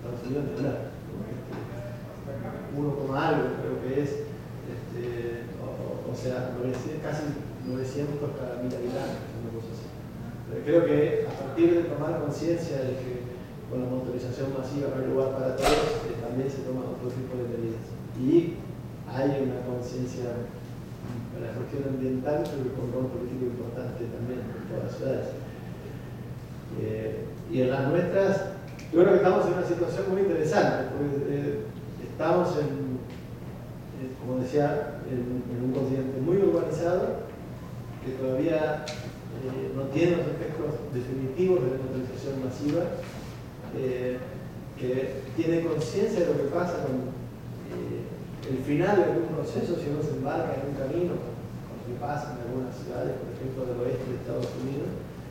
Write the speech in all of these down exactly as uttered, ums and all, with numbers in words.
Estados Unidos ni hablar, ¿no? Este, uno coma algo creo que es, este, o, o sea, novecientos, casi novecientos cada mil habitantes, una cosa así. Pero creo que a partir de tomar conciencia de que con la motorización masiva no hay lugar para todos, eh, también se toman otro tipo de medidas. Y hay una conciencia para la cuestión ambiental, creo que con un rol político importante también en todas las ciudades. Eh, y en las nuestras, yo creo que estamos en una situación muy interesante, porque eh, estamos en, eh, como decía, en, en un continente muy urbanizado, que todavía eh, no tiene los efectos definitivos de la motorización masiva, eh, que tiene conciencia de lo que pasa con eh, el final de algún proceso, si uno se embarca en un camino, como que pasa en algunas ciudades, por ejemplo, del oeste de Estados Unidos.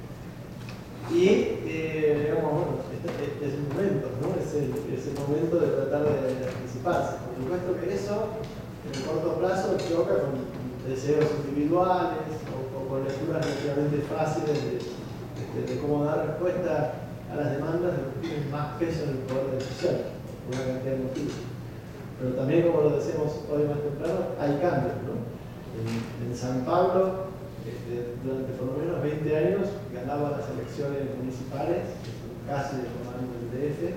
Y, eh, digamos, bueno, este, este es el momento, ¿no? Es el, es el momento de tratar de, de anticiparse. Por supuesto que eso, en el corto plazo, choca con deseos individuales o, o con lecturas relativamente fáciles de, de, de cómo dar respuesta a las demandas de los que tienen más peso en el poder de decisión, por una cantidad de motivos. Pero también, como lo decimos hoy más temprano, hay cambios, ¿no? En, en San Pablo, este, durante por lo menos veinte años, ganaba las elecciones municipales, casi de comando del D F,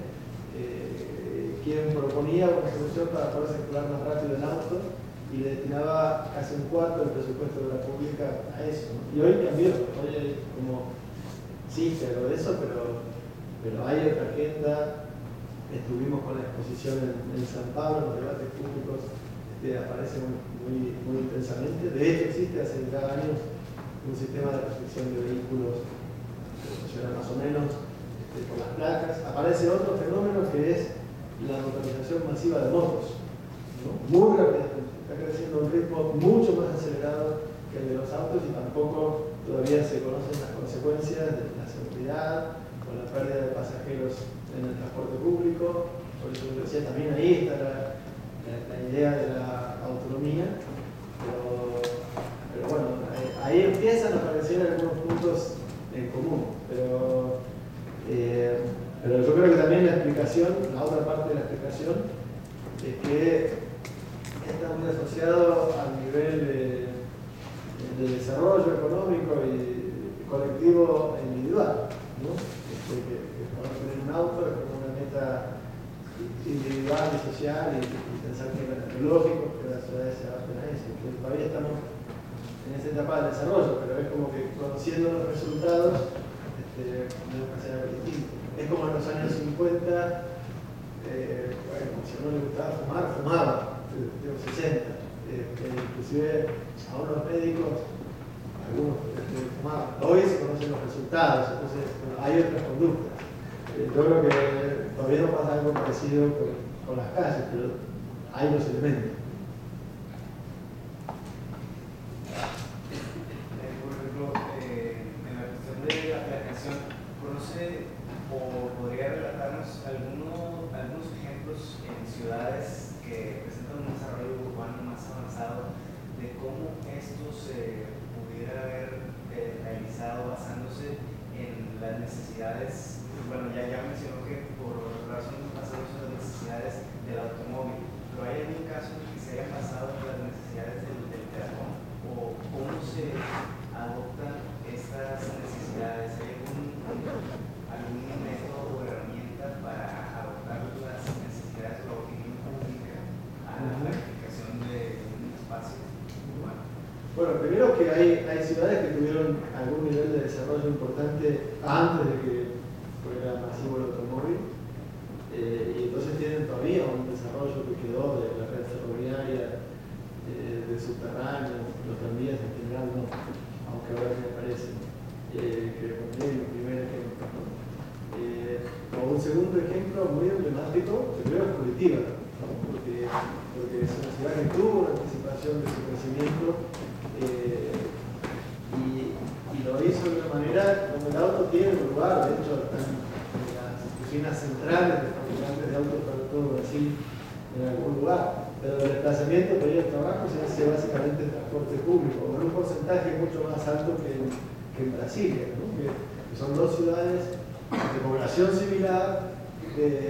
eh, quien proponía una solución para poder circular más rápido en auto y le destinaba casi un cuarto del presupuesto de la pública a eso, ¿no? Y hoy cambió, hoy hay como existe algo de eso, pero, pero hay otra agenda. Estuvimos con la exposición en, en San Pablo, los debates públicos este, aparecen muy, muy intensamente. De hecho, existe hace ya años un sistema de restricción de vehículos que funciona más o menos este, por las placas. Aparece otro fenómeno que es la motorización masiva de motos, ¿no? Muy rápidamente, está creciendo a un ritmo mucho más acelerado que el de los autos y tampoco todavía se conocen las consecuencias de la seguridad o la pérdida de pasajeros en el transporte público. Por eso decía, también ahí está la, la, la idea de la autonomía, pero, pero bueno, ahí empiezan a aparecer algunos puntos en común, pero, eh, pero yo creo que también la explicación, la otra parte de la explicación, es que está muy asociado al nivel de, de desarrollo económico y colectivo e individual, ¿no? Este, que, que poder tener un auto es como una meta individual y social y, y pensar que es lógico que las ciudades se adapten a eso, que todavía estamos en esa etapa de desarrollo, pero es como que conociendo los resultados este, tenemos que hacer algo distinto. Es como en los años cincuenta, eh, bueno, si a uno le gustaba fumar, fumaba, de los sesenta, eh, inclusive a unos médicos algunos este, fumaban. Hoy se conocen los resultados, entonces bueno, hay otras conductas. Eh, yo creo que todavía no pasa algo parecido con, con las calles, pero hay los elementos. Eh, por ejemplo, eh, en la cuestión de la planeación, ¿conoce o podría relatarnos alguno, algunos ejemplos en ciudades que presentan un desarrollo urbano más avanzado de cómo esto se pudiera haber eh, realizado basándose en las necesidades? Bueno, ya, ya mencionó que por razones basadas en las necesidades del automóvil, pero ¿hay algún caso en el que se haya basado en las necesidades del, del peatón? ¿O cómo se adoptan estas necesidades? ¿Hay algún, algún método o herramienta para adoptar las necesidades de la opinión pública a la planificación de un espacio urbano? Bueno, primero que hay, hay ciudades que tuvieron algún nivel de desarrollo importante antes de que fuera masivo el automóvil, eh, y entonces tienen todavía un desarrollo que quedó de la red ferroviaria, eh, de subterráneos, los tranvías en general no, aunque ahora me parece eh, que pondría el primer ejemplo, ¿no? Eh, o un segundo ejemplo muy emblemático, que creo es Curitiba, ¿no? porque, porque es una ciudad que tuvo una anticipación de su crecimiento. Eh, y, y lo hizo de una manera donde el auto tiene un lugar, de hecho están en las oficinas centrales de fabricantes de autos para todo Brasil en algún lugar, pero el desplazamiento para ir al trabajo se hace básicamente en transporte público, con un porcentaje mucho más alto que en, que en Brasilia, ¿no? que, que son dos ciudades de población similar, de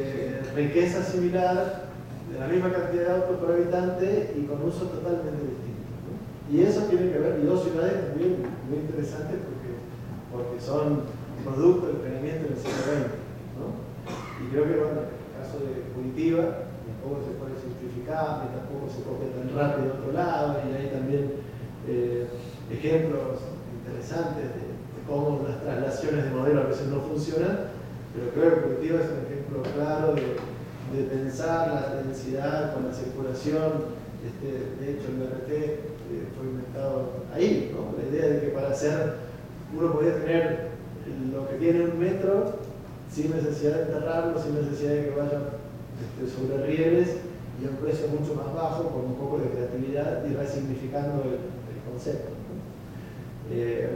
riqueza similar, de la misma cantidad de autos por habitante y con usos totalmente distintos, ¿no? Y eso tiene que ver, y dos ciudades también muy interesantes porque, porque son producto del planeamiento del siglo veinte, ¿no? Y creo que, bueno, en el caso de Curitiba, tampoco se puede simplificar, ni tampoco se copia tan rápido de otro lado, y hay también eh, ejemplos interesantes de, de cómo las traslaciones de modelo a veces no funcionan, pero creo que Curitiba es un ejemplo claro de, de pensar la densidad con la circulación. Este, de hecho, el B R T eh, fue inventado ahí, ¿no? La idea de que para hacer, uno podía tener lo que tiene un metro sin necesidad de enterrarlo, sin necesidad de que vayan este, sobre rieles y a un precio mucho más bajo, con un poco de creatividad y resignificando el, el concepto, ¿no? Eh,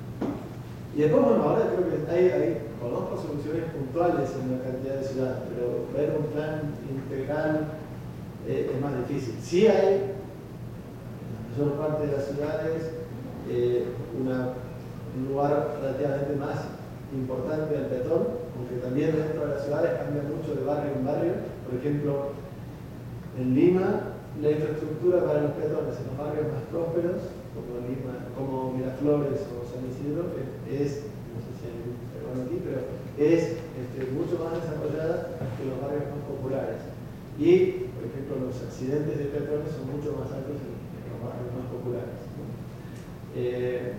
y después, bueno, ahora creo que hay, hay, conozco soluciones puntuales en una cantidad de ciudades, pero ver un plan integral eh, es más difícil. Sí hay, en la mayor parte de las ciudades, eh, una, un lugar relativamente más importante del peatón, aunque también dentro de las ciudades cambia mucho de barrio en barrio. Por ejemplo, en Lima, la infraestructura para los peatones en los barrios más prósperos, como Lima, como Miraflores o San Isidro, es, no sé si hay un peruano aquí, pero es este, mucho más desarrollada que los barrios más populares. Y, por ejemplo, los accidentes de peatones son mucho más altos en, en los barrios más populares, ¿no? Eh,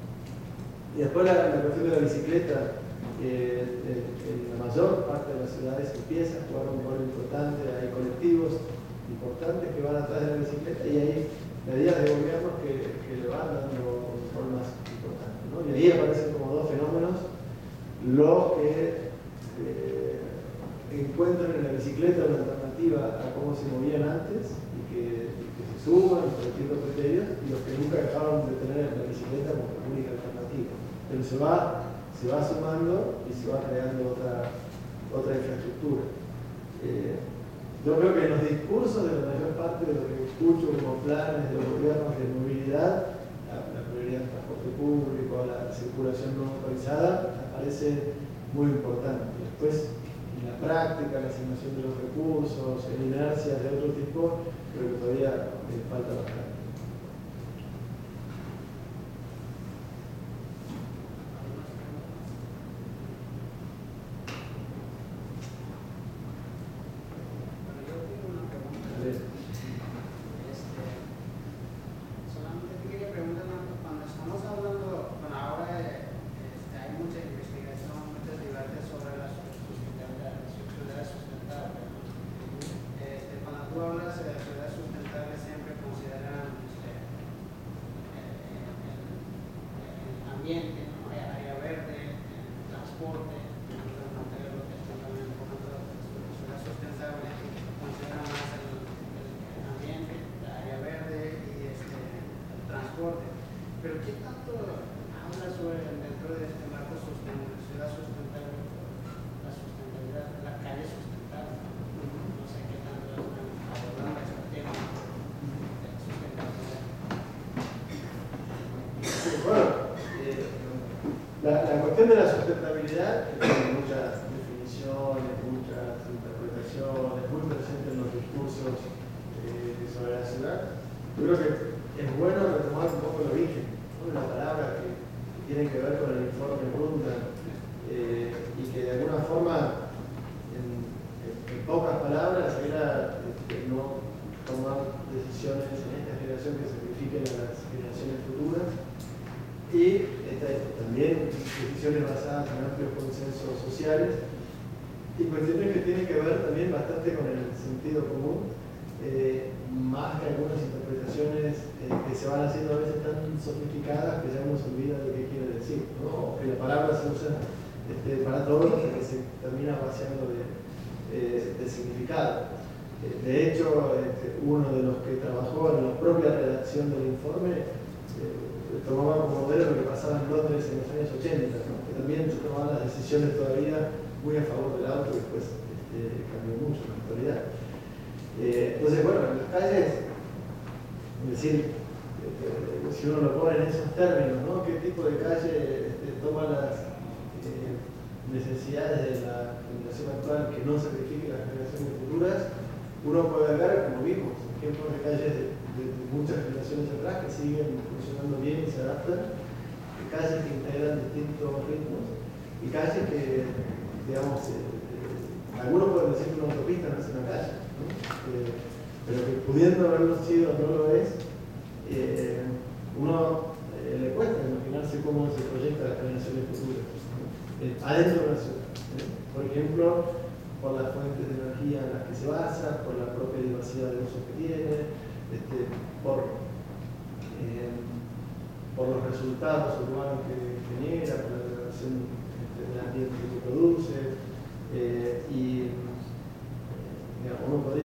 y después la, la cuestión de la bicicleta. Eh, en, en la mayor parte de las ciudades empieza a jugar un rol importante, hay colectivos importantes que van atrás de la bicicleta y hay medidas de gobierno que, que le van dando un rol más importante, ¿no? Y ahí aparecen como dos fenómenos: los que eh, encuentran en la bicicleta una alternativa a cómo se movían antes y que, y que se suman por distintos criterios, y los que nunca dejaron de tener la bicicleta como la única alternativa. Pero se va se va sumando y se va creando otra, otra infraestructura. Eh, yo creo que en los discursos de la mayor parte de lo que escucho como planes de los gobiernos de movilidad, la, la prioridad del transporte público, la circulación no autorizada, aparece muy importante. Después, en la práctica, la asignación de los recursos, en inercias de otro tipo, creo que todavía eh, falta bastante. De la sustentabilidad tiene muchas definiciones, muchas interpretaciones, muy presentes en los discursos eh, sobre la ciudad. Yo creo que es bueno retomar un poco el origen, ¿no? La palabra que, que tiene que ver con el informe Brundtland eh, y que de alguna forma, en, en, en pocas palabras, era este, no tomar decisiones en esta generación que sacrifiquen a las generaciones futuras. Y esta, también decisiones basadas en amplios consensos sociales y cuestiones que tienen que ver también bastante con el sentido común, eh, más que algunas interpretaciones eh, que se van haciendo a veces tan sofisticadas que ya uno se olvida de qué quiere decir, ¿no? O que la palabra se usa este, para todos y que se termina vaciando de, eh, de significado. Eh, de hecho, este, uno de los que trabajó en la propia redacción del informe eh, tomaba como modelo lo que pasaba en Londres en los años ochenta, ¿no? Que también se tomaban las decisiones todavía muy a favor del auto y después este, cambió mucho en la actualidad. Eh, entonces, bueno, en las calles, es decir, eh, si uno lo pone en esos términos, ¿no? ¿Qué tipo de calle este, toma las eh, necesidades de la generación actual que no sacrifique las generaciones futuras, uno puede ver, como vimos, ejemplos de calles de, de, de muchas generaciones atrás que siguen funcionando bien y se adaptan, de calles que integran distintos ritmos y calles que, digamos, eh, eh, algunos pueden decir que una autopista no es una calle, ¿no? Eh, pero que pudiendo haberlo sido no lo es, eh, uno eh, le cuesta imaginarse cómo se proyecta las generaciones futuras, ¿no? eh, adentro de la ciudad. ¿eh? Por ejemplo, por las fuentes de energía en las que se basa, por la propia diversidad de usos que tiene, este, por, eh, por los resultados urbanos que genera, por la degradación este, del ambiente que produce, eh, y eh, digamos, uno podría